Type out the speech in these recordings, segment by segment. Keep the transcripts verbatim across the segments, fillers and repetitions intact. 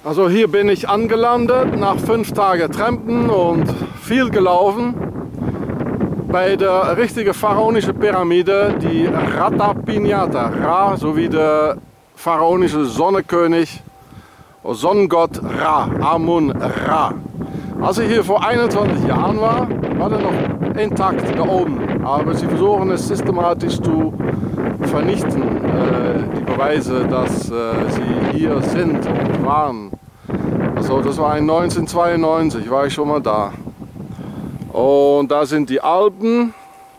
Also hier bin ich angelandet nach fünf Tagen Trampen und viel gelaufen bei der richtigen pharaonischen Pyramide, die Ratapinata, Ra sowie der pharaonische Sonnenkönig, Sonnengott Ra, Amun Ra. Als ich hier vor einundzwanzig Jahren war, war er noch intakt da oben, aber sie versuchen es systematisch zu vernichten, äh, die Beweise, dass äh, sie hier sind und waren. Also das war in neunzehnhundertzweiundneunzig, war ich schon mal da. Und da sind die Alpen.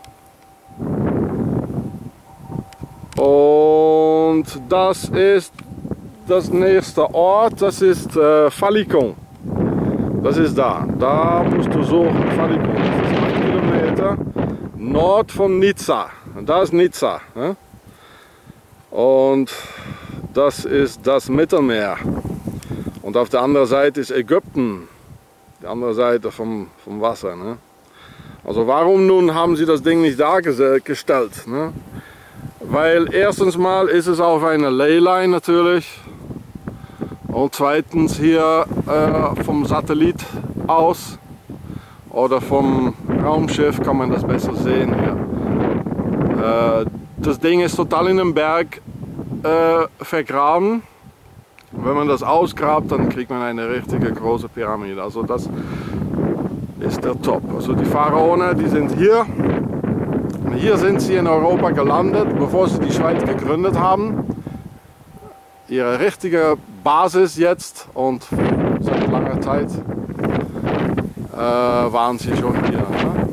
Und das ist das nächste Ort, das ist äh, Falikon. Das ist da. Da musst du suchen, Falikon. Das ist acht Kilometer nord von Nizza. Da ist Nizza. Ne? Und das ist das Mittelmeer. Und auf der anderen Seite ist Ägypten. Die andere Seite vom, vom Wasser. Ne? Also warum nun haben sie das Ding nicht dargestellt? Ne? Weil erstens mal ist es auf einer Leyline natürlich. Und zweitens hier äh, vom Satellit aus oder vom Raumschiff kann man das besser sehen hier. Äh, das Ding ist total in den Berg äh, vergraben. Wenn man das ausgrabt, dann kriegt man eine richtige große Pyramide. Also das ist der Top. Also die Pharaonen, die sind hier. Hier sind sie in Europa gelandet, bevor sie die Schweiz gegründet haben. Ihre richtige Basis jetzt und seit langer Zeit äh, waren sie schon hier. Ne?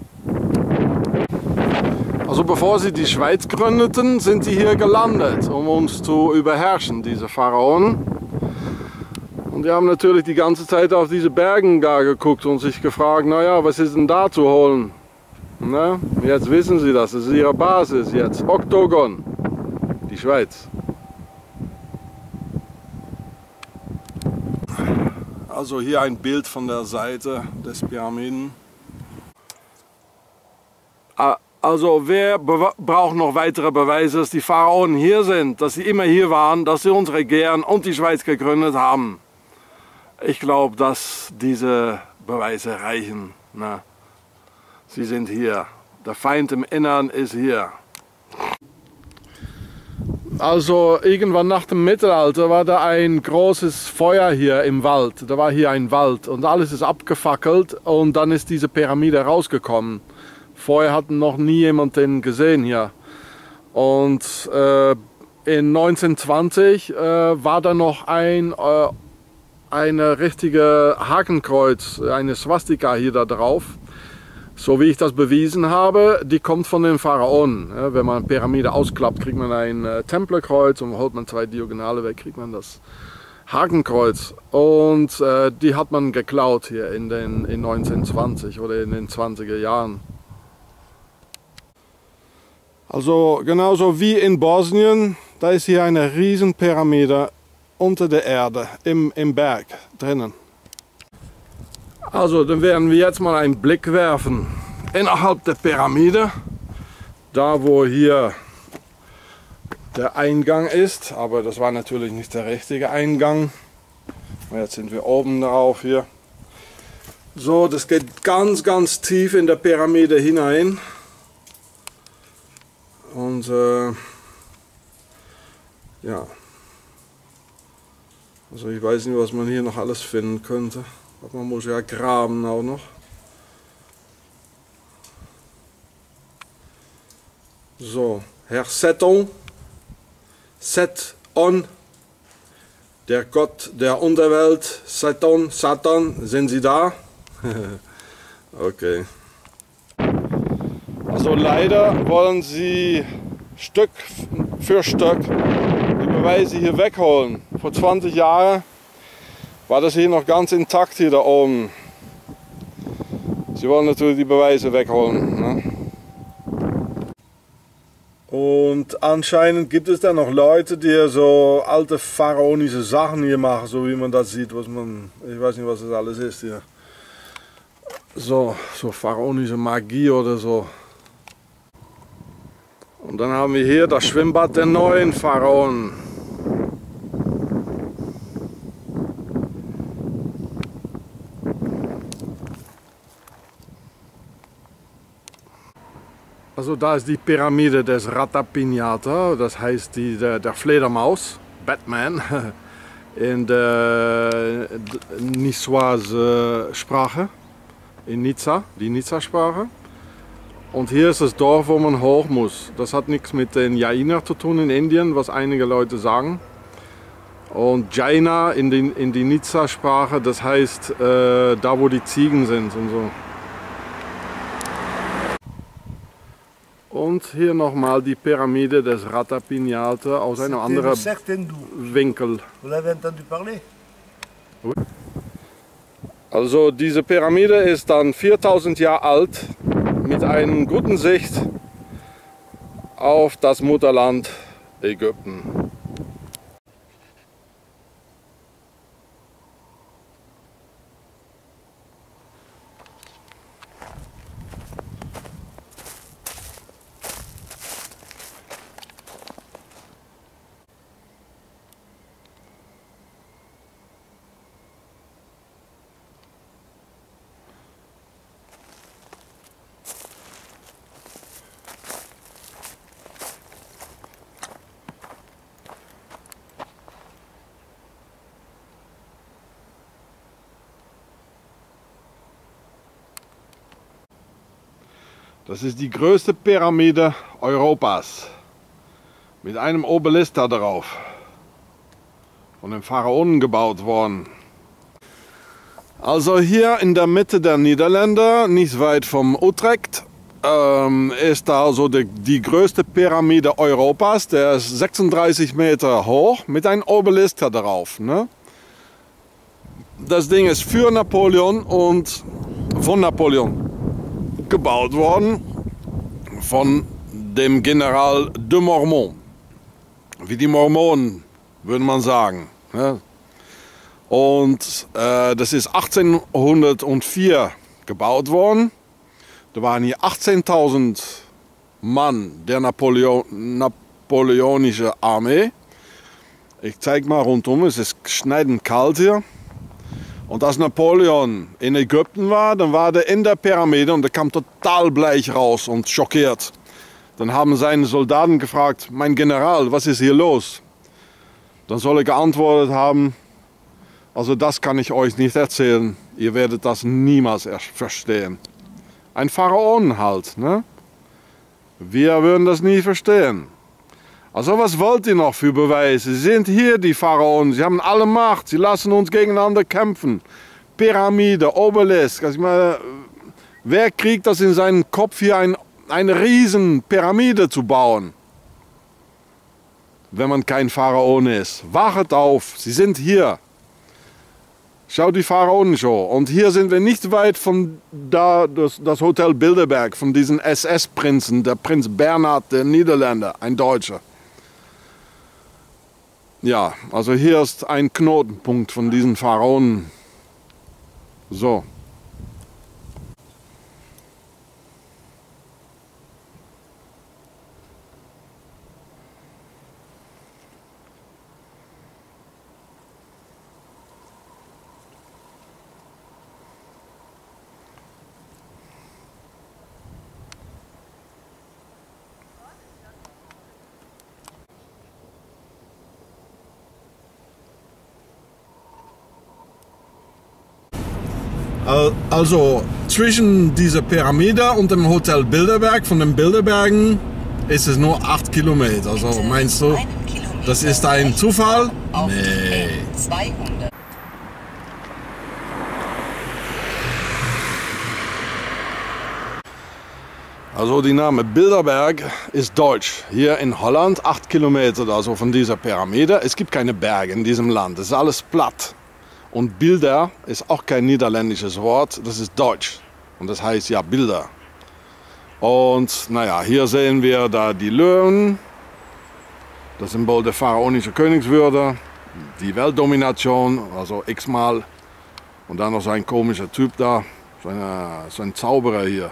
Also bevor sie die Schweiz gründeten, sind sie hier gelandet, um uns zu überherrschen, diese Pharaonen. Und die haben natürlich die ganze Zeit auf diese Bergen da geguckt und sich gefragt, naja, was ist denn da zu holen? Ne? Jetzt wissen sie das, das ist ihre Basis jetzt, Oktogon, die Schweiz. Also hier ein Bild von der Seite des Pyramiden. Also wer braucht noch weitere Beweise, dass die Pharaonen hier sind, dass sie immer hier waren, dass sie uns regieren und die Schweiz gegründet haben? Ich glaube, dass diese Beweise reichen. Na, sie sind hier. Der Feind im Innern ist hier. Also irgendwann nach dem Mittelalter war da ein großes Feuer hier im Wald. Da war hier ein Wald und alles ist abgefackelt und dann ist diese Pyramide rausgekommen. Vorher hat noch nie jemand den gesehen hier. Und äh, in neunzehnhundertzwanzig äh, war da noch ein äh, eine richtige Hakenkreuz, eine Swastika hier da drauf. So wie ich das bewiesen habe, die kommt von den Pharaonen. Ja, wenn man eine Pyramide ausklappt, kriegt man ein äh, Templerkreuz und holt man zwei Diagonale weg, kriegt man das Hakenkreuz. Und äh, die hat man geklaut hier in den in neunzehnhundertzwanzig oder in den zwanziger Jahren. Also genauso wie in Bosnien, da ist hier eine riesen Pyramide unter der Erde, im, im Berg drinnen. Also dann werden wir jetzt mal einen Blick werfen innerhalb der Pyramide, da wo hier der Eingang ist, aber das war natürlich nicht der richtige Eingang. Jetzt sind wir oben drauf hier. So, das geht ganz ganz tief in der Pyramide hinein und äh, ja, also ich weiß nicht, was man hier noch alles finden könnte. Aber man muss ja graben auch noch. So, Herr Seton, Set-on, der Gott der Unterwelt, Seton, Satan, sind Sie da? Okay. Also leider wollen sie Stück für Stück die Beweise hier wegholen. Vor zwanzig Jahren war das hier noch ganz intakt hier da oben. Sie wollen natürlich die Beweise wegholen. Ne? Und anscheinend gibt es da noch Leute, die so alte pharaonische Sachen hier machen, so wie man das sieht, was man, ich weiß nicht, was das alles ist hier. So, so pharaonische Magie oder so. Und dann haben wir hier das Schwimmbad der neuen Pharaonen. Also da ist die Pyramide des Ratapinata, das heißt die, der, der Fledermaus, Batman, in der Niçoise Sprache, in Nizza, die Nizza-Sprache. Und hier ist das Dorf, wo man hoch muss. Das hat nichts mit den Jainer zu tun in Indien, was einige Leute sagen. Und Jaina in die, in die Nizza-Sprache, das heißt äh, da, wo die Ziegen sind und so. Und hier nochmal die Pyramide des Ratapinata aus einem anderen Winkel. Also diese Pyramide ist dann viertausend Jahre alt mit einer guten Sicht auf das Mutterland Ägypten. Das ist die größte Pyramide Europas mit einem Obelisk da drauf, von den Pharaonen gebaut worden. Also hier in der Mitte der Niederlande, nicht weit vom Utrecht, ähm, ist da also die, die größte Pyramide Europas. Der ist sechsunddreißig Meter hoch mit einem Obelisk da drauf. Ne? Das Ding ist für Napoleon und von Napoleon gebaut worden, von dem General de Mormont, wie die Mormonen, würde man sagen. Ja. Und äh, das ist achtzehnhundertvier gebaut worden. Da waren hier achtzehntausend Mann der Napoleon, napoleonische Armee. Ich zeige mal rundum, es ist schneidend kalt hier. Und als Napoleon in Ägypten war, dann war er in der Pyramide und er kam total bleich raus und schockiert. Dann haben seine Soldaten gefragt, mein General, was ist hier los? Dann soll er geantwortet haben, also das kann ich euch nicht erzählen, ihr werdet das niemals verstehen. Ein Pharaon halt, ne? Wir würden das nie verstehen. Also was wollt ihr noch für Beweise? Sie sind hier die Pharaonen, sie haben alle Macht, sie lassen uns gegeneinander kämpfen. Pyramide, Obelisk, also ich meine, wer kriegt das in seinen Kopf hier ein, eine riesen Pyramide zu bauen? Wenn man kein Pharaon ist. Wachet auf, sie sind hier. Schaut die Pharaonen-Show. Und hier sind wir nicht weit von da, das, das Hotel Bilderberg, von diesen S S-Prinzen, der Prinz Bernhard der Niederländer, ein Deutscher. Ja, also hier ist ein Knotenpunkt von diesen Pharaonen. So. Also zwischen dieser Pyramide und dem Hotel Bilderberg, von den Bilderbergen, ist es nur acht Kilometer. Also meinst du, das ist ein Zufall? Nee. Also die Name Bilderberg ist deutsch. Hier in Holland, acht Kilometer also von dieser Pyramide. Es gibt keine Berge in diesem Land, es ist alles platt. Und Bilder ist auch kein niederländisches Wort, das ist Deutsch. Und das heißt ja Bilder. Und naja, hier sehen wir da die Löwen, das Symbol der pharaonischen Königswürde, die Weltdomination, also x-mal. Und dann noch so ein komischer Typ da, so, eine, so ein Zauberer hier.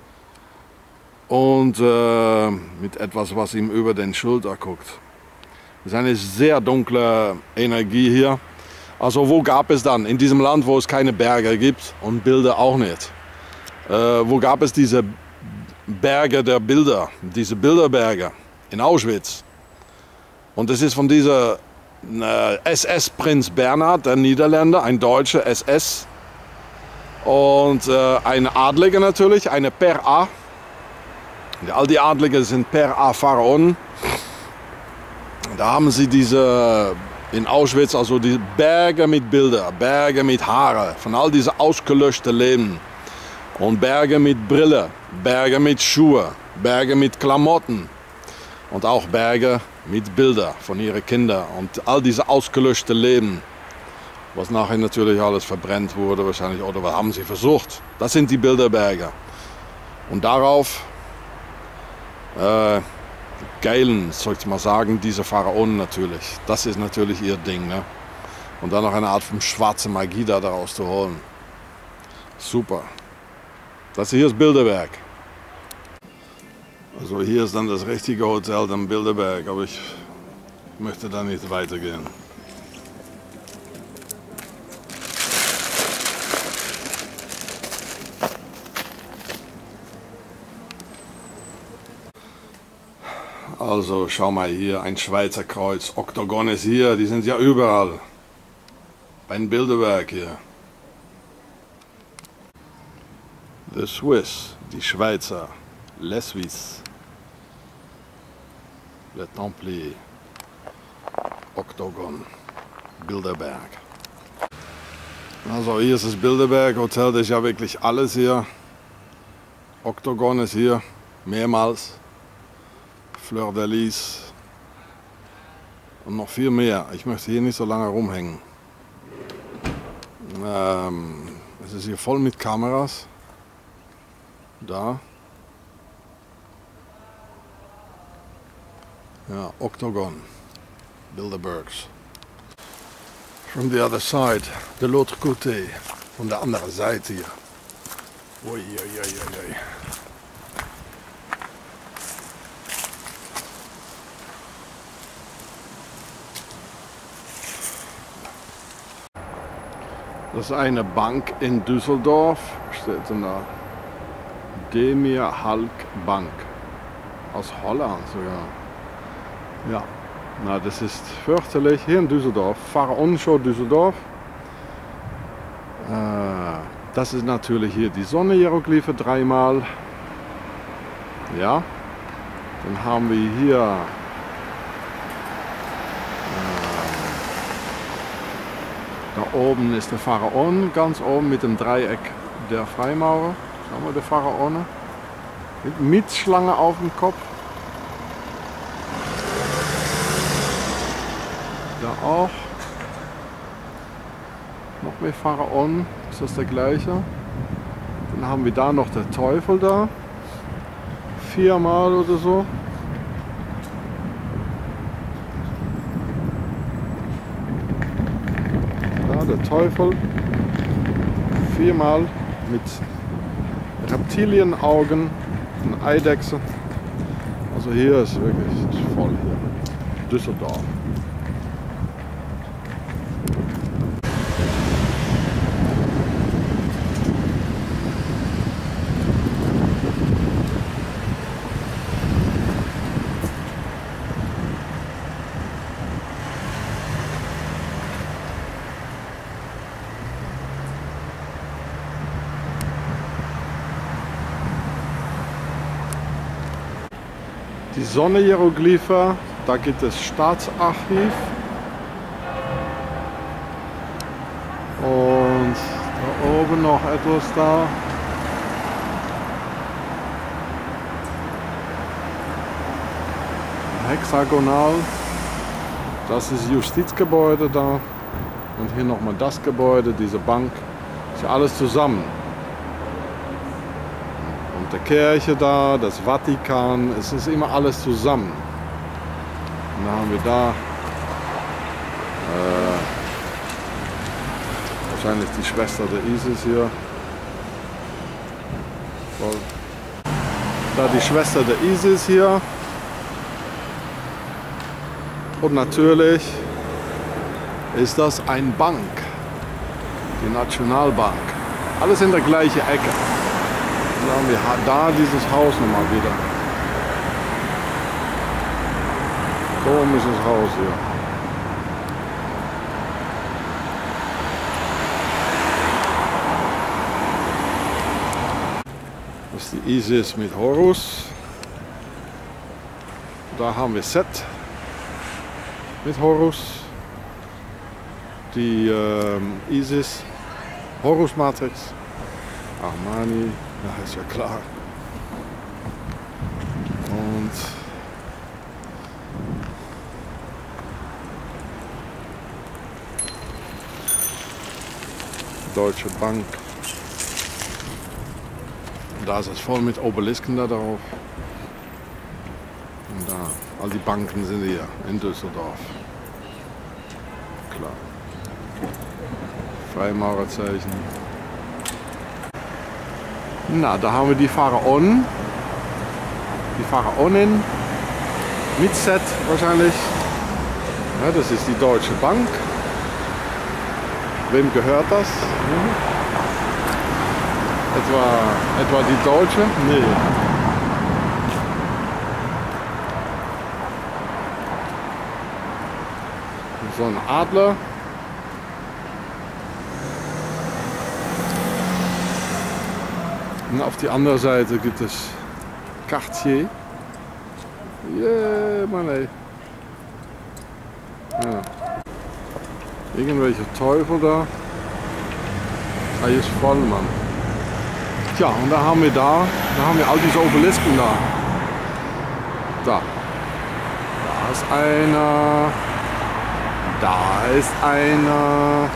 Und äh, mit etwas, was ihm über den Schulter guckt. Das ist eine sehr dunkle Energie hier. Also wo gab es dann, in diesem Land, wo es keine Berge gibt und Bilder auch nicht, äh, wo gab es diese Berge der Bilder, diese Bilderberge in Auschwitz. Und das ist von dieser äh, S S-Prinz Bernhard, der Niederländer, ein deutscher S S. Und äh, ein Adliger natürlich, eine Per A. All die Adligen sind Per A Pharaonen. Da haben sie diese in Auschwitz, also die Berge mit Bilder, Berge mit Haare, von all diesen ausgelöschten Leben. Und Berge mit Brille, Berge mit Schuhe, Berge mit Klamotten. Und auch Berge mit Bilder von ihren Kindern. Und all diese ausgelöschten Leben, was nachher natürlich alles verbrennt wurde wahrscheinlich, oder was haben sie versucht. Das sind die Bilderberge. Und darauf äh, geilen, soll ich mal sagen, diese Pharaonen natürlich. Das ist natürlich ihr Ding. Ne? Und dann noch eine Art von schwarze Magie da daraus zu holen. Super. Das hier ist Bilderberg. Also hier ist dann das richtige Hotel, dann Bilderberg, aber ich möchte da nicht weitergehen. Also schau mal hier, ein Schweizer Kreuz, Oktogon ist hier, die sind ja überall. Beim Bilderberg hier. The Swiss, die Schweizer, Les Suisses, Le Templier, Oktogon, Bilderberg. Also hier ist das Bilderberg Hotel, das ist ja wirklich alles hier. Oktogon ist hier, mehrmals. Fleur de Lis und noch viel mehr. Ich möchte hier nicht so lange rumhängen. Ähm, es ist hier voll mit Kameras. Da. Ja, Oktogon. Bilderbergs. From the other side, de l'autre côté. Von der anderen Seite hier. Ui, ui, ui, ui. Das ist eine Bank in Düsseldorf, steht da. Demir Halk Bank. Aus Holland sogar. Ja, na, das ist fürchterlich. Hier in Düsseldorf, Pharaonenshow Düsseldorf. Äh, das ist natürlich hier die Sonne-Hieroglyphe dreimal. Ja, dann haben wir hier da oben ist der Pharaon, ganz oben mit dem Dreieck der Freimaurer. Schauen wir, der Pharaone. Mit Mietschlange auf dem Kopf. Da auch. Noch mehr Pharaonen. Ist das der gleiche? Dann haben wir da noch der Teufel da. Viermal oder so. Der Teufel, viermal mit Reptilienaugen und Eidechse. Also hier ist wirklich ist voll hier. Düsseldorf. Die Sonne-Hieroglyphe, da gibt es Staatsarchiv. Und da oben noch etwas da. Hexagonal. Das ist Justizgebäude da. Und hier nochmal das Gebäude, diese Bank. Ist ja alles zusammen. Und der Kirche da, das Vatikan, es ist immer alles zusammen. Und dann haben wir da äh, wahrscheinlich die Schwester der Isis hier. Da die Schwester der Isis hier. Und natürlich ist das eine Bank, die Nationalbank. Alles in der gleichen Ecke. Da haben wir da dieses Haus nochmal wieder. Komisches Haus hier. Das ist die Isis mit Horus. Da haben wir Set mit Horus. Die ähm, Isis Horus Matrix. Armani, ja, ist ja klar. Und Deutsche Bank. Und da ist es voll mit Obelisken da drauf. Und da, all die Banken sind hier in Düsseldorf. Klar. Freimaurerzeichen. Na, da haben wir die Pharaonen. Die Pharaonin mit Set wahrscheinlich. Ja, das ist die Deutsche Bank. Wem gehört das? Mhm. Etwa, etwa die Deutsche? Nee. So ein Adler. Und auf die andere Seite gibt es Cartier. Yeah, Mann ey. Ja. Irgendwelche Teufel da. Ah, hier ist voll, Mann. Tja, und da haben wir da, da haben wir all diese Obelisken da. Da. Da ist einer. Da ist einer.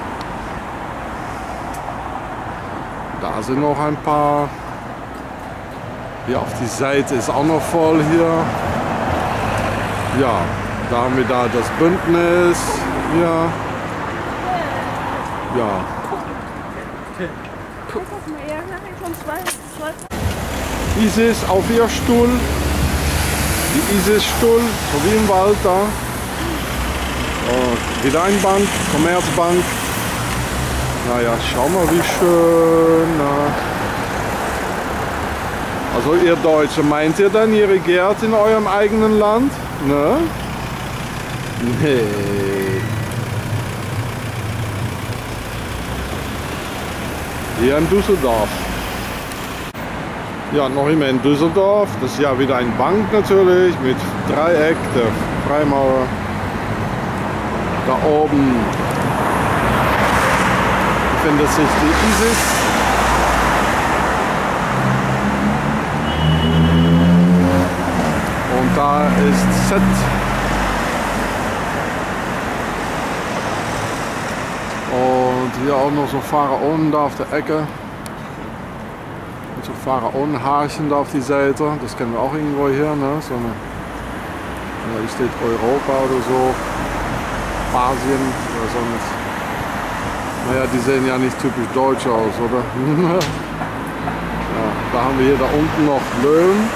Da sind noch ein paar. Hier auf die Seite ist auch noch voll hier. Ja, da haben wir da das Bündnis. Ja. Ja. Isis auf ihr Stuhl. Die Isis-Stuhl, so wie im Wald da. Und wieder ein Bank, Commerzbank. Naja, schau mal wie schön. Na. Also ihr Deutsche, meint ihr denn, ihr regiert in eurem eigenen Land? Ne? Nee. Hier in Düsseldorf. Ja, noch immer in Düsseldorf. Das ist ja wieder eine Bank natürlich mit Dreieck, der Freimaurer. Da oben befindet sich die Isis. Und da ist Set. Und hier auch noch so Pharaonen da auf der Ecke. Und so Pharaonenhaarchen da auf die Seite. Das kennen wir auch irgendwo hier. Ne? So eine, ja, hier steht Europa oder so. Asien oder so. Naja, die sehen ja nicht typisch deutsch aus, oder? Ja, da haben wir hier da unten noch Löwen.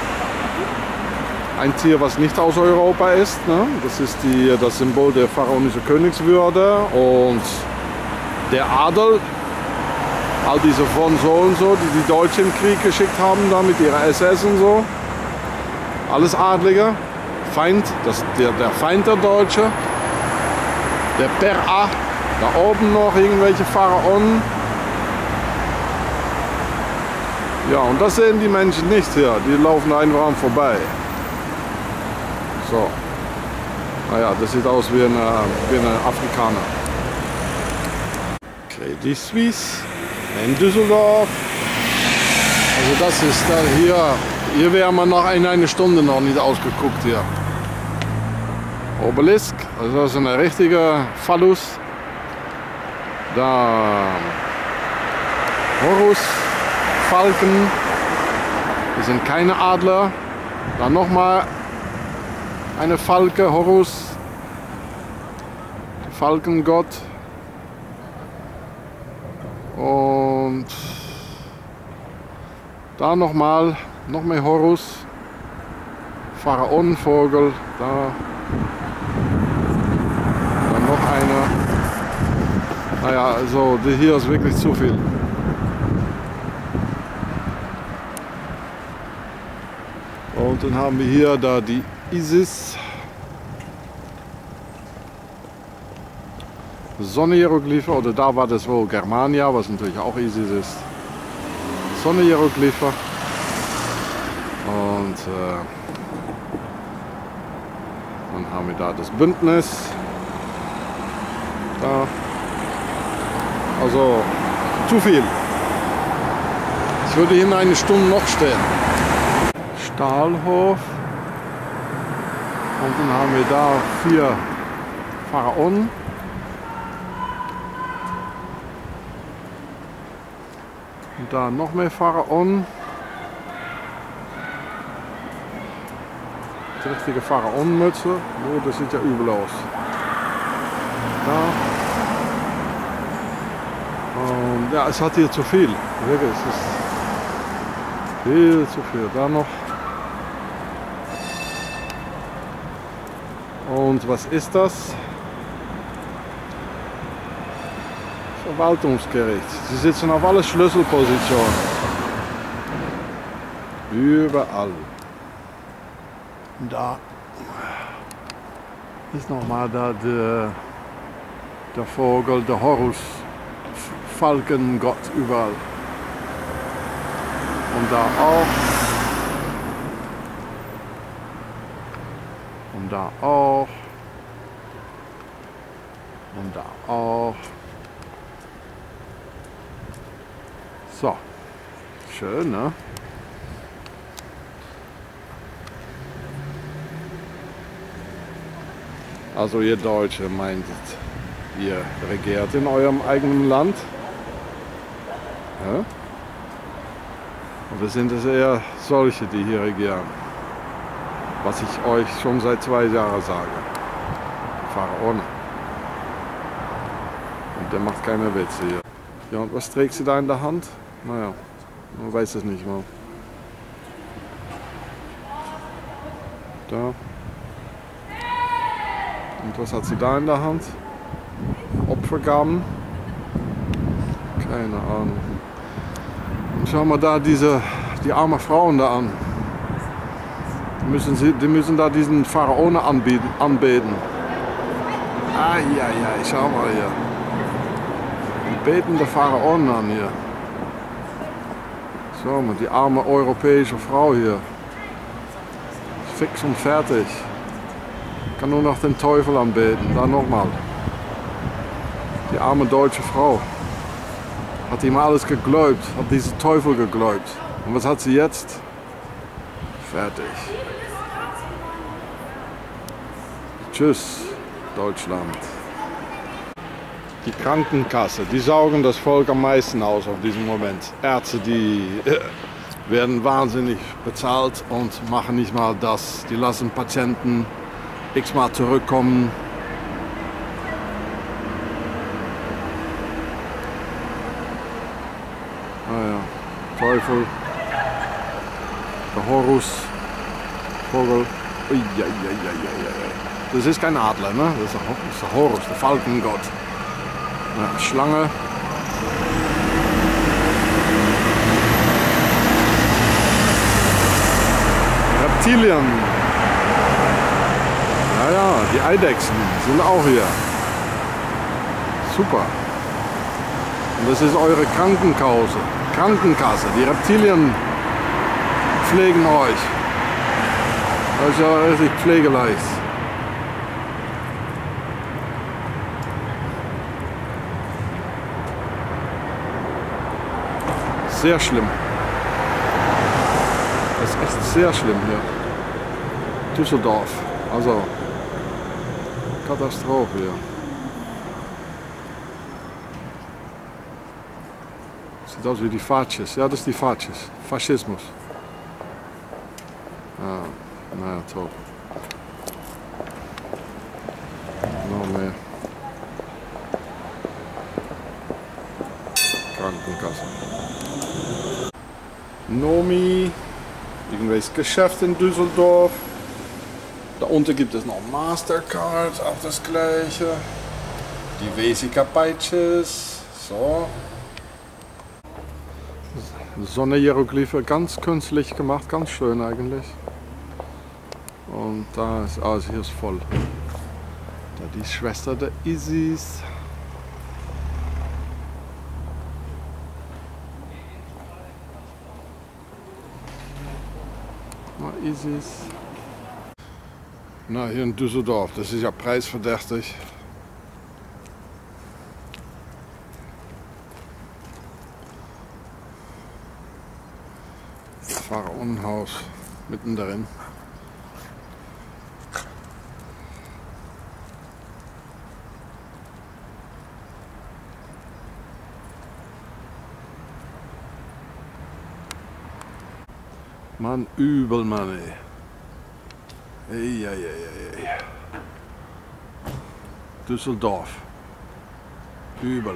Ein Tier, was nicht aus Europa ist. Ne? Das ist die, das Symbol der pharaonischen Königswürde. Und der Adel, all diese von so und so, die die Deutschen im Krieg geschickt haben, da mit ihrer S S und so. Alles Adlige. Feind, das, der, der Feind der Deutsche. Der Per-A. Da oben noch irgendwelche Pharaonen. Ja, und das sehen die Menschen nicht hier. Die laufen einfach an vorbei. So. Naja, das sieht aus wie ein, wie ein Afrikaner. Credit Suisse in Düsseldorf. Also das ist da hier. Hier wäre man noch in einer Stunde noch nicht ausgeguckt hier. Obelisk, also das ist eine richtige Phallus. Da Horus, Falken, die sind keine Adler. Dann nochmal eine Falke, Horus, Falkengott. Und da nochmal, noch mehr Horus, Pharaonenvogel, da. Dann noch einer. Naja, also hier ist wirklich zu viel. Und dann haben wir hier da die Isis. Sonne-Hieroglyphe, oder da war das wohl Germania, was natürlich auch Isis ist. Sonne-Hieroglyphe. Und äh, dann haben wir da das Bündnis. Da. Also zu viel. Ich würde hier eine Stunde noch stehen. Stahlhof. Und dann haben wir da vier Pharaonen. Und da noch mehr Pharaonen. Die richtige Pharaonenmütze. Oh, das sieht ja übel aus. Da. Und ja, es hat hier zu viel. Wirklich, es ist viel zu viel. Da noch. Und was ist das? Verwaltungsgericht. Sie sitzen auf alle Schlüsselpositionen. Überall. Da ist nochmal da der, der Vogel, der Horus, Falkengott überall. Und da auch. Und da auch. Und da auch. So. Schön, ne? Also ihr Deutsche meintet, ihr regiert in eurem eigenen Land? Ja? Oder sind es eher solche, die hier regieren? Was ich euch schon seit zwei Jahren sage. Pharaone. Und der macht keine Witze hier. Ja, und was trägt sie da in der Hand? Naja, man weiß es nicht mal. Da. Und was hat sie da in der Hand? Opfergaben? Keine Ahnung. Und schau mal da diese, die armen Frauen da an. Die müssen, sie, die müssen da diesen Pharaone anbieten, anbeten. Ah, ja, ja, schau mal hier. Die beten der Pharaonen an hier. Schau mal, die arme europäische Frau hier. Fix und fertig. Kann nur noch den Teufel anbeten. Da nochmal. Die arme deutsche Frau. Hat ihm alles geglaubt. Hat diesen Teufel geglaubt. Und was hat sie jetzt? Fertig. Tschüss, Deutschland. Die Krankenkasse, die saugen das Volk am meisten aus auf diesem Moment. Ärzte, die äh, werden wahnsinnig bezahlt und machen nicht mal das. Die lassen Patienten x-mal zurückkommen. Ah ja, Teufel, der Horus, Vogel. Ui, ja, ja, ja, ja, ja. Das ist kein Adler, ne? Das ist der, das ist der Horus, der Falkengott. Ja, Schlange. Reptilien. Ja, ja, die Eidechsen sind auch hier. Super. Und das ist eure Krankenkasse. Krankenkasse. Die Reptilien pflegen euch. Das ist ja richtig pflegeleicht. Sehr schlimm. Das ist echt sehr schlimm hier. Düsseldorf. Also Katastrophe hier. Sieht aus wie die Fasces. Ja, das ist die Fasces. Faschismus. Ah, naja, toll. Noch mehr. Krankenkasse. Nomi. Irgendwelches Geschäft in Düsseldorf. Da unten gibt es noch Mastercard, auch das gleiche. Die Vesica Beiches. So. Sonne-Hieroglyphe, ganz künstlich gemacht, ganz schön eigentlich. Und da ist alles, hier ist voll. Da die Schwester der Isis. Mal Isis. Na, hier in Düsseldorf, das ist ja preisverdächtig. Pharaonenhaus mitten darin. Mann, übel, Mann, ey. Ey, ey, ey, ey. Düsseldorf. Übel.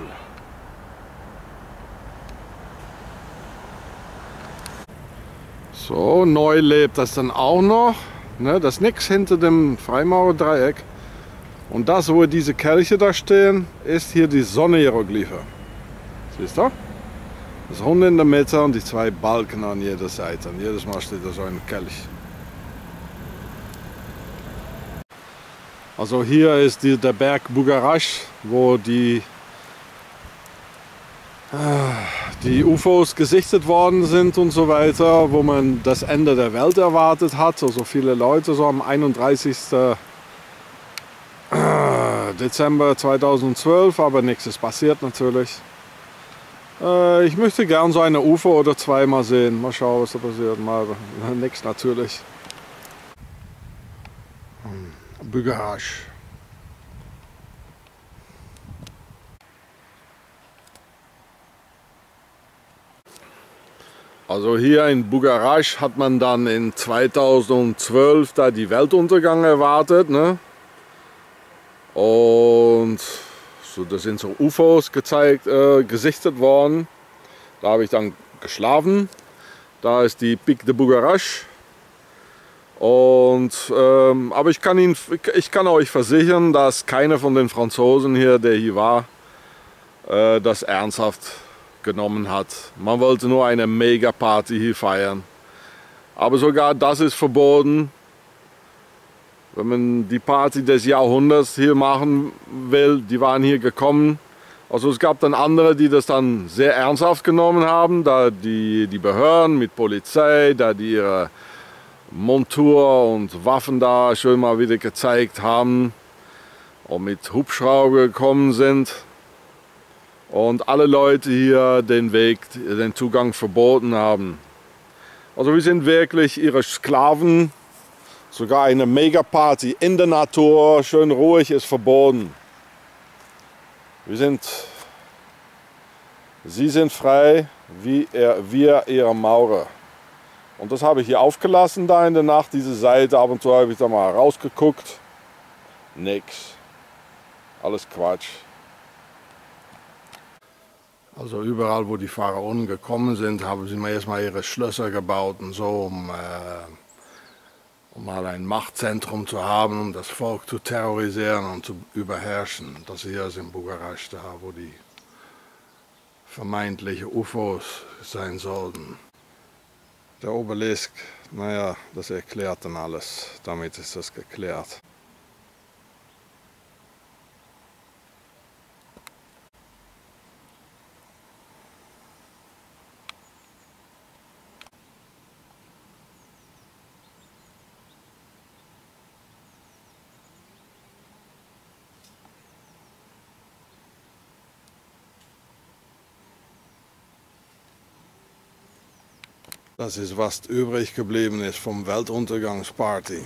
So, neu lebt das dann auch noch. Ne, das ist nichts hinter dem Freimaurerdreieck. Und das, wo diese Kelche da stehen, ist hier die Sonnenhieroglyphe. Siehst du? Das Hund in der Mitte und die zwei Balken an jeder Seite. Und jedes Mal steht da so ein Kelch. Also hier ist die, der Berg Bugarash, wo die, die U F Os gesichtet worden sind und so weiter, wo man das Ende der Welt erwartet hat. So also viele Leute, so am einunddreißigsten Dezember zweitausendzwölf, aber nichts ist passiert natürlich. Ich möchte gern so eine U F O oder zwei mal sehen. Mal schauen, was da passiert. Mal nichts natürlich. Bugarash. Also hier in Bugarash hat man dann in zweitausendzwölf da die Weltuntergang erwartet, ne? Und so, da sind so U F Os gezeigt, äh, gesichtet worden. Da habe ich dann geschlafen. Da ist die Pic de Bugarash. Und, ähm, aber ich kann, ihn, ich kann euch versichern, dass keiner von den Franzosen hier, der hier war, äh, das ernsthaft genommen hat. Man wollte nur eine Mega-Party hier feiern. Aber sogar das ist verboten. Wenn man die Party des Jahrhunderts hier machen will, die waren hier gekommen. Also es gab dann andere, die das dann sehr ernsthaft genommen haben, da die, die Behörden mit Polizei, da die ihre Montur und Waffen da schön mal wieder gezeigt haben und mit Hubschrauber gekommen sind und alle Leute hier den Weg, den Zugang verboten haben. Also wir sind wirklich ihre Sklaven. Sogar eine Megaparty in der Natur, schön ruhig, ist verboten. Wir sind, sie sind frei, wie er, wir ihre Maurer. Und das habe ich hier aufgelassen da in der Nacht, diese Seite. Ab und zu habe ich da mal rausgeguckt. Nix. Alles Quatsch. Also überall, wo die Pharaonen gekommen sind, haben sie mir erstmal ihre Schlösser gebaut und so, um, äh, um mal ein Machtzentrum zu haben, um das Volk zu terrorisieren und zu überherrschen. Das hier ist in Bugarash, da wo die vermeintliche U F Os sein sollten. Der Obelisk, naja, das erklärt dann alles. Damit ist das geklärt. Das ist, was übrig geblieben ist vom Weltuntergangsparty.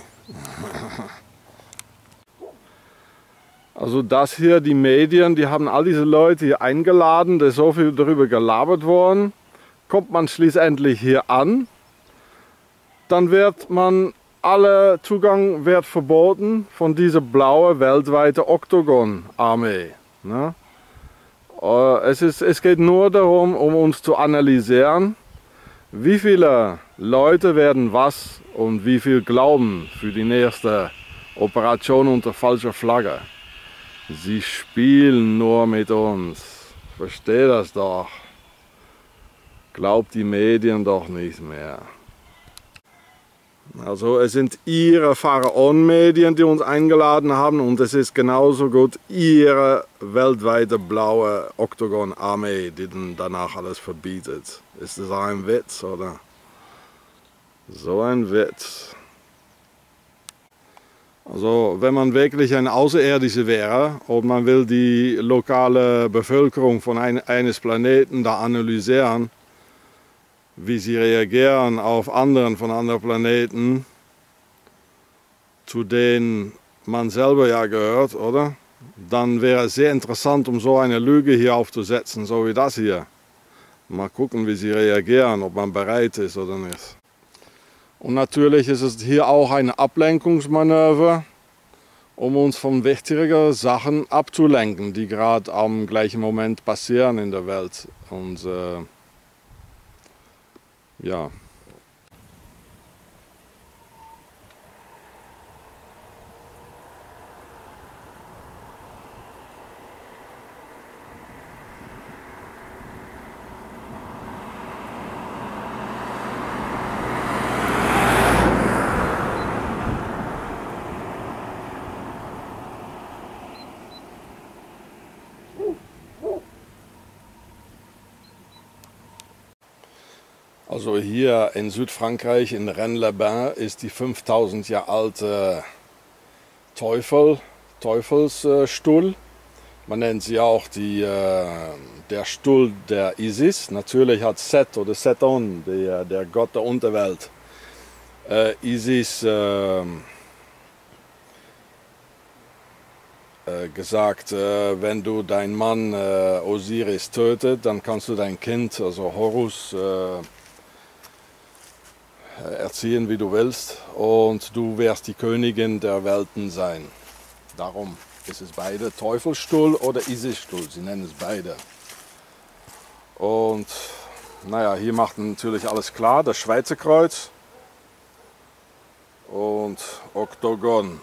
Also das hier, die Medien, die haben all diese Leute hier eingeladen, da ist so viel darüber gelabert worden. Kommt man schließlich hier an, dann wird man, alle Zugang wird verboten von dieser blauen weltweite Oktogon-Armee. Ne? Es, ist, es geht nur darum, um uns zu analysieren, wie viele Leute werden was und wie viel glauben für die nächste Operation unter falscher Flagge. Sie spielen nur mit uns. Versteht das doch. Glaubt die Medien doch nicht mehr. Also es sind ihre Pharaon-Medien, die uns eingeladen haben, und es ist genauso gut ihre weltweite blaue Oktogon-Armee, die dann danach alles verbietet. Ist das ein Witz, oder? So ein Witz. Also wenn man wirklich ein Außerirdischer wäre und man will die lokale Bevölkerung von ein, eines Planeten da analysieren, wie sie reagieren auf anderen von anderen Planeten, zu denen man selber ja gehört, oder? Dann wäre es sehr interessant, um so eine Lüge hier aufzusetzen, so wie das hier. Mal gucken, wie sie reagieren, ob man bereit ist oder nicht. Und natürlich ist es hier auch ein Ablenkungsmanöver, um uns von wichtigen Sachen abzulenken, die gerade am gleichen Moment passieren in der Welt. Und äh, ja. Also hier in Südfrankreich, in Rennes-les-Bains, ist die fünftausend Jahre alte Teufel, Teufelsstuhl. Man nennt sie auch die, äh, der Stuhl der Isis. Natürlich hat Set oder Seton, der, der Gott der Unterwelt, äh, Isis äh, äh, gesagt, äh, wenn du deinen Mann äh, Osiris tötet, dann kannst du dein Kind, also Horus, äh, erziehen, wie du willst, und du wirst die Königin der Welten sein. Darum ist es beide Teufelsstuhl oder Isis-Stuhl, sie nennen es beide. Und naja, hier macht natürlich alles klar, das Schweizer Kreuz und Oktogon.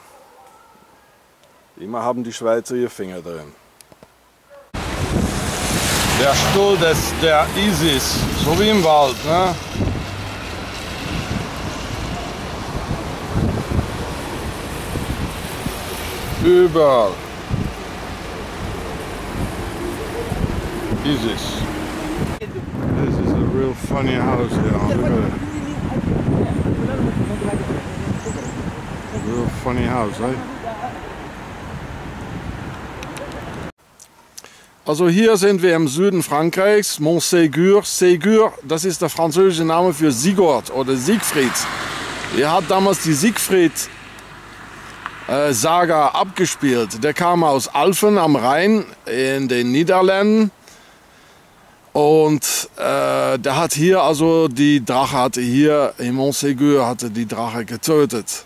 Immer haben die Schweizer ihr Finger drin. Der Stuhl des, der Isis, so wie im Wald, ne? Überall. Isis. This is a real funny house here. Look at it. Real funny house, eh? Also hier sind wir im Süden Frankreichs, Montségur. Ségur, das ist der französische Name für Sigurd oder Siegfried. Er hat damals die Siegfried Saga abgespielt. Der kam aus Alphen am Rhein in den Niederlanden, und äh, der hat hier, also die Drache hatte hier in Montségur hatte die Drache getötet.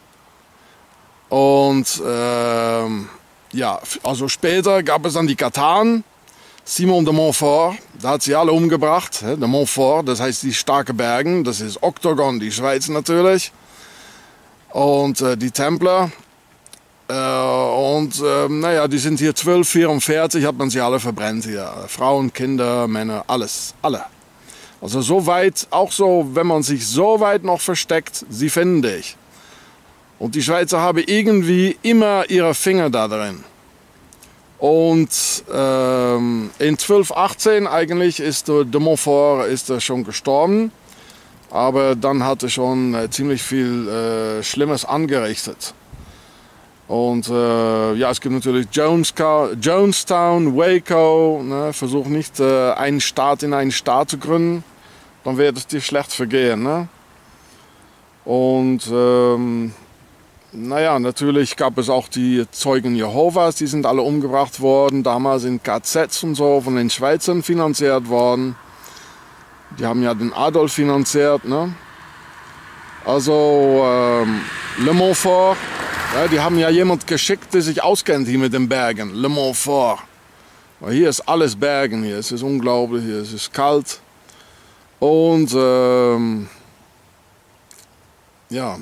Und äh, ja, also später gab es dann die Kataren, Simon de Montfort, da hat sie alle umgebracht. De Montfort, das heißt die starke Bergen, das ist Oktogon, die Schweiz natürlich, und äh, die Templer. Äh, und äh, naja, die sind hier zwölf vierundvierzig, hat man sie alle verbrennt hier. Frauen, Kinder, Männer, alles, alle. Also so weit, auch so, wenn man sich so weit noch versteckt, sie finden dich. Und die Schweizer haben irgendwie immer ihre Finger da drin. Und ähm, in zwölf achtzehn eigentlich ist äh, de Montfort ist, äh, schon gestorben. Aber dann hat er schon äh, ziemlich viel äh, Schlimmes angerichtet. Und äh, ja, es gibt natürlich Jonestown, Waco, ne? Versuch nicht äh, einen Staat in einen Staat zu gründen, dann wird es dir schlecht vergehen. Ne? Und ähm, naja, natürlich gab es auch die Zeugen Jehovas, die sind alle umgebracht worden, damals in K Zs und so, von den Schweizern finanziert worden. Die haben ja den Adolf finanziert. Ne? Also ähm, Le Montfort. Ja, die haben ja jemand geschickt, der sich auskennt hier mit den Bergen, Le Montfort. Aber hier ist alles Bergen, hier es ist unglaublich, hier es ist kalt. Und ähm, ja,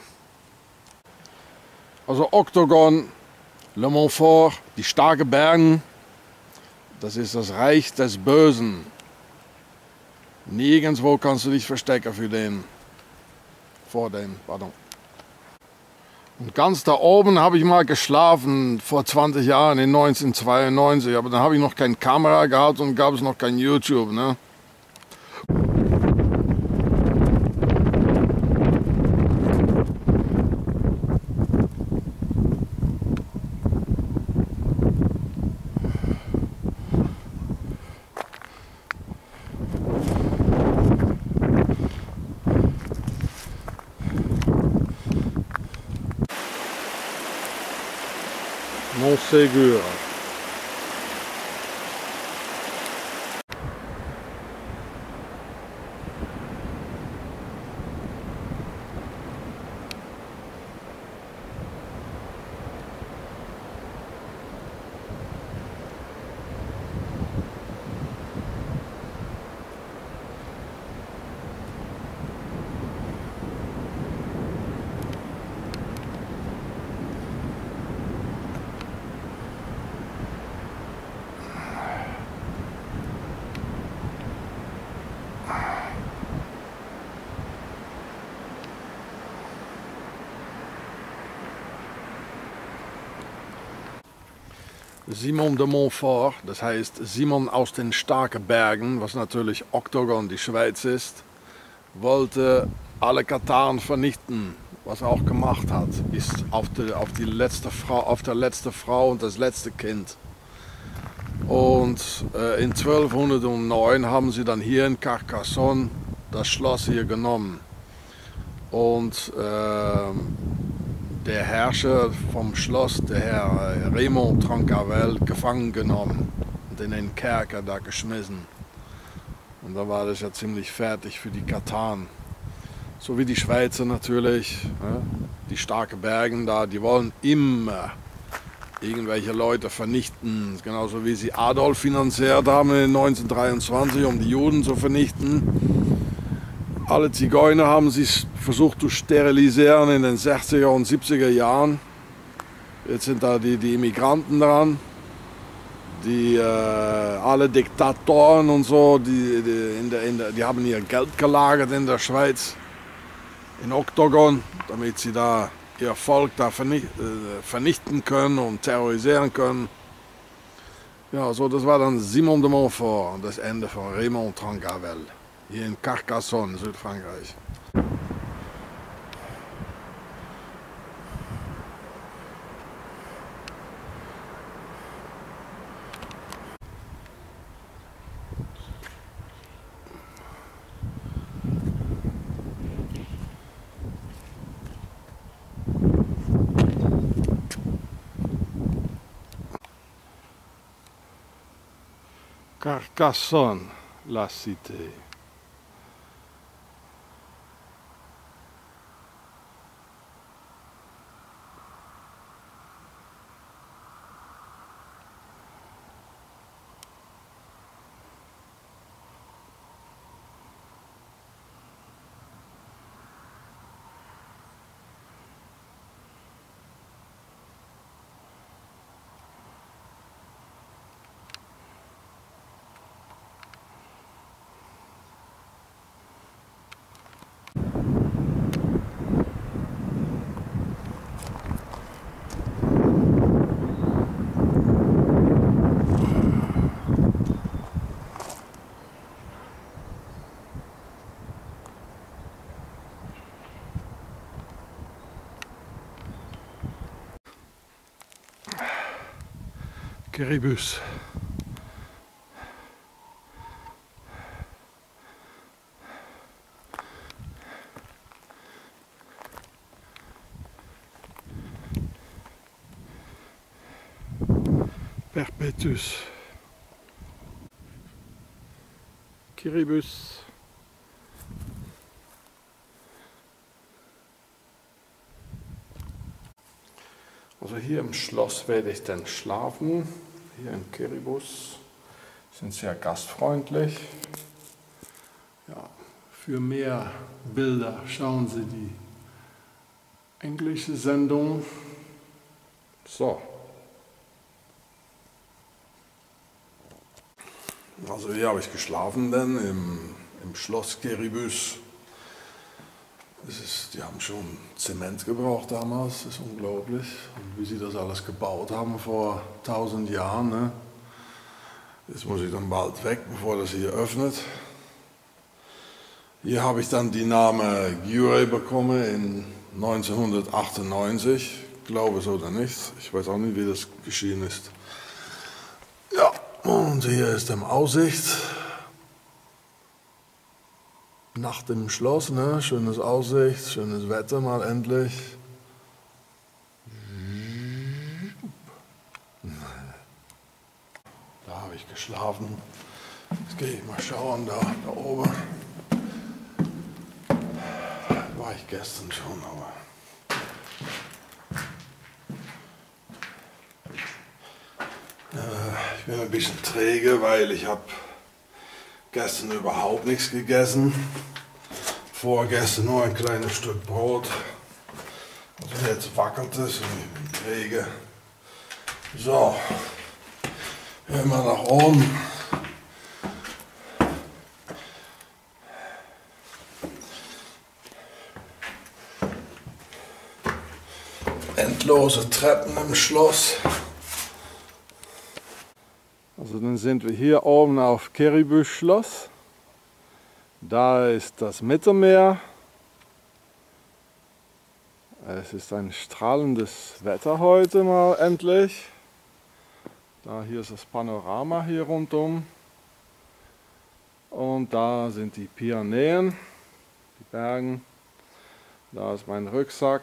also Oktogon, Le Montfort, die starken Bergen, das ist das Reich des Bösen. Nirgendwo kannst du dich verstecken für den, vor den, pardon. Und ganz da oben habe ich mal geschlafen, vor zwanzig Jahren, in neunzehnhundertzweiundneunzig. Aber dann habe ich noch keine Kamera gehabt und gab es noch kein YouTube. Ne? Montségur. Simon de Montfort, das heißt Simon aus den starken Bergen, was natürlich Octogon, die Schweiz ist, wollte alle Kataren vernichten, was er auch gemacht hat, ist auf, die, auf, die letzte Frau, auf der letzte Frau und das letzte Kind. Und äh, in zwölfhundertneun haben sie dann hier in Carcassonne das Schloss hier genommen. Und äh, der Herrscher vom Schloss, der Herr Raymond Trencavel, gefangen genommen und in den Kerker da geschmissen. Und da war das ja ziemlich fertig für die Kataren. So wie die Schweizer natürlich, ja, die starken Bergen da, die wollen immer irgendwelche Leute vernichten. Genauso wie sie Adolf finanziert haben in neunzehnhundertdreiundzwanzig, um die Juden zu vernichten. Alle Zigeuner haben sich versucht zu sterilisieren in den sechziger und siebziger Jahren. Jetzt sind da die, die Immigranten dran, die äh, alle Diktatoren und so, die, die, in der, in der, die haben ihr Geld gelagert in der Schweiz, in Octogon, damit sie da ihr Volk da vernichten können und terrorisieren können. Ja, so das war dann Simon de Montfort und das Ende von Raymond Trencavel. Hier in Carcassonne, Südfrankreich. Carcassonne, la cité. Quéribus. Perpétus. Quéribus. Also hier im Schloss werde ich dann schlafen. Hier in Quéribus sind sehr gastfreundlich. Ja, für mehr Bilder schauen Sie die englische Sendung. So. Also hier habe ich geschlafen dann im, im Schloss Quéribus. Das ist, die haben schon Zement gebraucht damals, das ist unglaublich. Und wie sie das alles gebaut haben vor tausend Jahren. Ne? Jetzt muss ich dann bald weg, bevor das hier öffnet. Hier habe ich dann die Name Gyurey bekommen in neunzehnhundertachtundneunzig. Glaube es oder nicht, ich weiß auch nicht, wie das geschehen ist. Ja, und hier ist die Aussicht. Nacht im Schloss, ne? Schönes Aussicht, schönes Wetter mal endlich. Da habe ich geschlafen. Jetzt gehe ich mal schauen, da, da oben. Da war ich gestern schon, aber... Äh, ich bin ein bisschen träge, weil ich habe gestern überhaupt nichts gegessen. Vorgestern nur ein kleines Stück Brot. Also jetzt wackelt es und ich bin träge. So, immer nach oben. Endlose Treppen im Schloss. Also dann sind wir hier oben auf Caribou Schloss. Da ist das Mittelmeer. Es ist ein strahlendes Wetter heute mal endlich. Da hier ist das Panorama hier rundum. Und da sind die Pyrenäen, die Berge. Da ist mein Rucksack.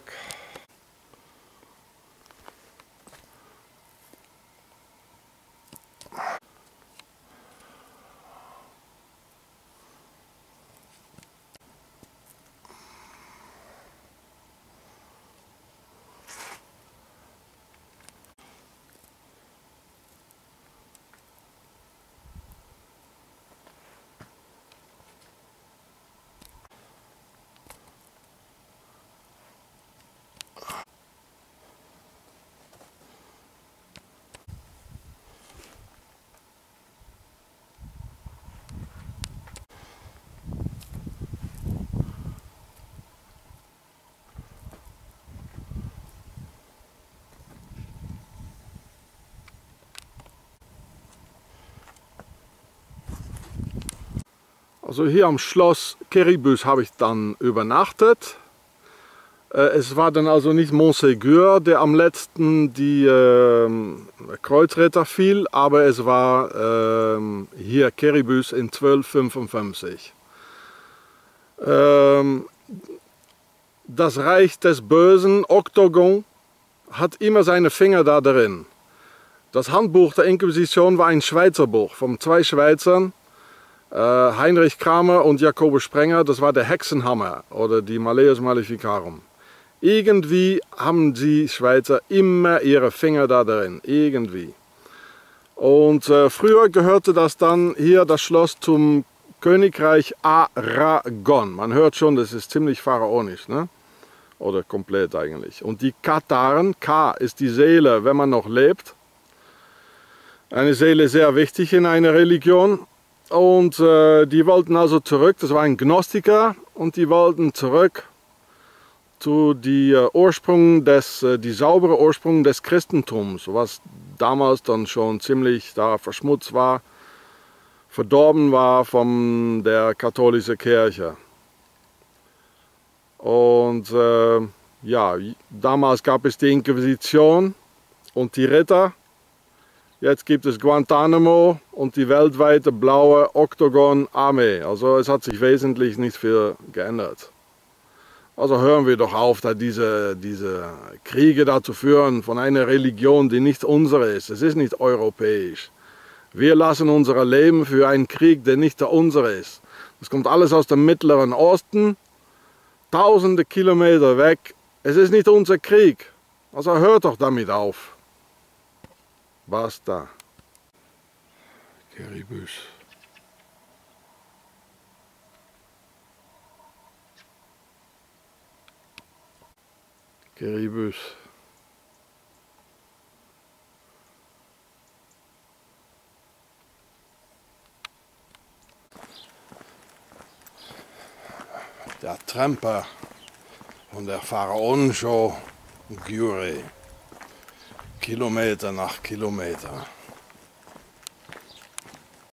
Also hier am Schloss Caribou habe ich dann übernachtet. Es war dann also nicht Montségur, der am letzten die äh, Kreuzritter fiel, aber es war äh, hier Caribou in zwölfhundertfünfundfünfzig. Ähm, das Reich des Bösen, Oktogon, hat immer seine Finger da drin. Das Handbuch der Inquisition war ein Schweizer Buch von zwei Schweizern. Heinrich Kramer und Jakobus Sprenger, das war der Hexenhammer oder die Malleus Maleficarum. Irgendwie haben die Schweizer immer ihre Finger da drin, irgendwie. Und äh, früher gehörte das dann hier, das Schloss, zum Königreich Aragon. Man hört schon, das ist ziemlich pharaonisch, ne? Oder komplett eigentlich. Und die Katharen, K ist die Seele, wenn man noch lebt. Eine Seele sehr wichtig in einer Religion. Und äh, die wollten also zurück, das waren Gnostiker, und die wollten zurück zu die äh, Ursprung des, äh, die saubere Ursprung des Christentums, was damals dann schon ziemlich da verschmutzt war, verdorben war von der katholischen Kirche. Und äh, ja, damals gab es die Inquisition und die Ritter. Jetzt gibt es Guantanamo und die weltweite blaue Oktogon-Armee. Also es hat sich wesentlich nicht viel geändert. Also hören wir doch auf, da diese, diese Kriege da zu führen von einer Religion, die nicht unsere ist. Es ist nicht europäisch. Wir lassen unser Leben für einen Krieg, der nicht der unsere ist. Das kommt alles aus dem Mittleren Osten, tausende Kilometer weg. Es ist nicht unser Krieg. Also hört doch damit auf. Basta. Caribou. Caribou. Der Tramper. Und der Pharaon schon Gyure. Kilometer nach Kilometer.